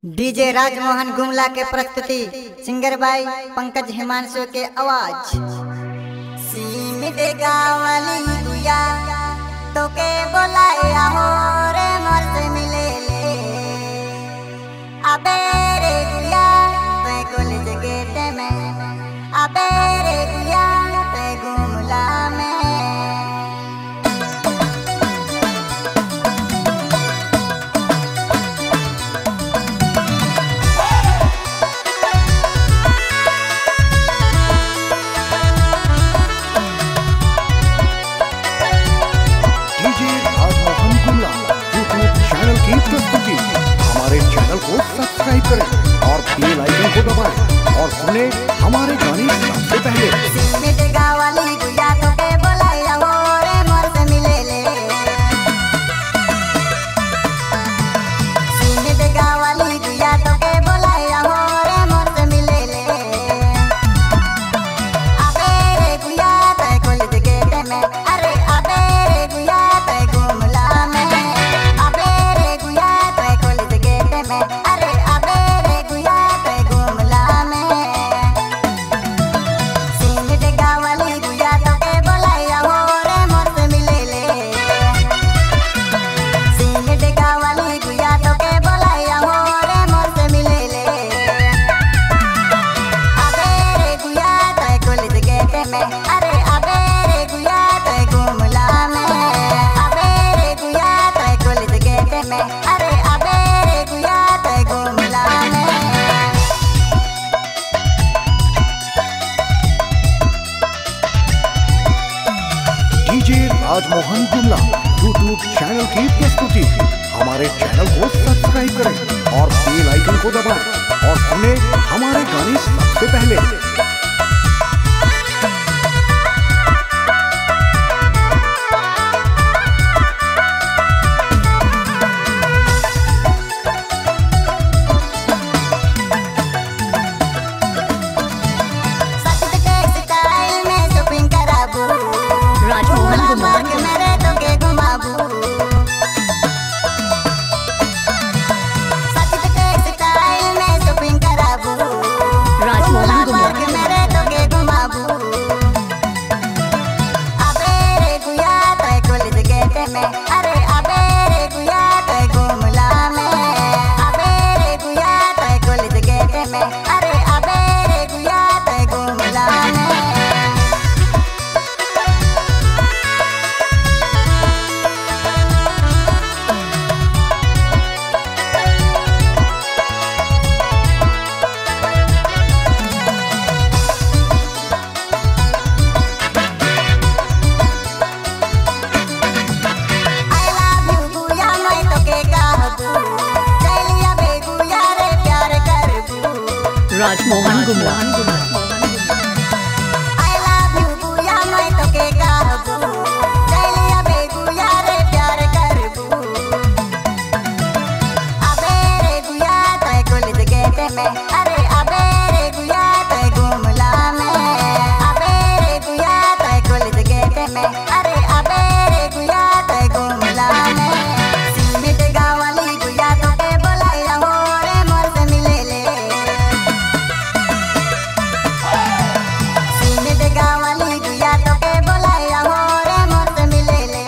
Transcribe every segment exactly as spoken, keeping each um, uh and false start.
DJ Rajmohan Gumla के प्रस्तुति singer बाई पंकज हिमांशु के आवाज। सीमित गावली गुया तो के बोलाया हो रे मोर से मिले ले अबे रे गुया ते कॉलेज गेट में अबे रे गुया ते गुमला में। हमारे चैनल को सब्सक्राइब करें और बेल आइकन को दबाएं और सुने हमारे गाने सबसे पहले। सीमित गावली गुया तो के बोलाया हो रे मोर से मिले ले सीमित गावली गुया तो के बोलाया हो रे मोर से मिले ले अबे रे गुया ते कॉलेज गेट में अरे अबे रे गुया ते गुमला में अबे रे गुया ते कॉलेज गेट में अरे अबे रे गुया ते गुमला में। सीमित गावली गुया तो के बोलाया हो रे मोर से मिले ले सीमित गावली गुया तो के बोलाया हो रे मोर से मिले ले अबे रे गुया ते कॉलेज गेट में अरे अबे रे गुया ते गुमला में अबे रे गुया ते कॉलेज गेट में अरे अबे रे गुया ते गुमला में। DJ Rajmohan Gumla YouTube channel की प्रस्तुति। हमारे चैनल को सब्सक्राइब करें और बेल आइकन को दबाएं और सुने हमारे गाने सबसे पहले। सख्त के स्टाइल में शॉपिंग कराबू राजमोहन गुमला पार्क में रे तो के घुमाबू सख्त के स्टाइल में शॉपिंग कराबू राजमोहन गुमला पार्क में रे तो के घुमाबू अबे रे गुया ते कॉलेज गेट में अरे अबे रे गुया ते गुमला में अबे रे गुया ते कॉलेज गेट में अरे अबे रे गुया ते गुमला में। I love you गुया मैं तो के कहबू चलिया बे गुया रे प्यार करबू Rajmohan Gumla I love you गुया मैं तो के कहबू चलिया बे गुया रे प्यार करबू अबे रे गुया ते कॉलेज गेट में अरे अबे रे गुया ते गुमला में अबे रे गुया ते कॉलेज गेट में अरे अबे रे गुया ते गुमला में। सीमित गावली गुया तो के बोलाया हो रे मोर से मिले ले सीमित गावली गुया तो के बोलाया हो रे मोर से मिले ले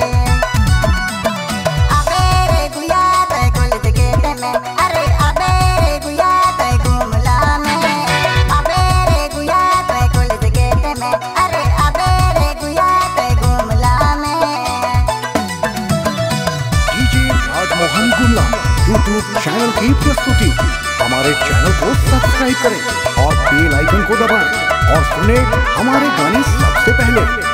अबे रे गुया ते कॉलेज गेट में अरे अबे रे गुया ते गुमला में अबे रे गुया ते कॉलेज गेट में अरे अबे रे गुया ते गुमला में। DJ Rajmohan Gumla YouTube channel की प्रस्तुति। हमारे चैनल को सब्सक्राइब करें और बेल आइकन को दबाएं और सुने हमारे गाने सबसे पहले।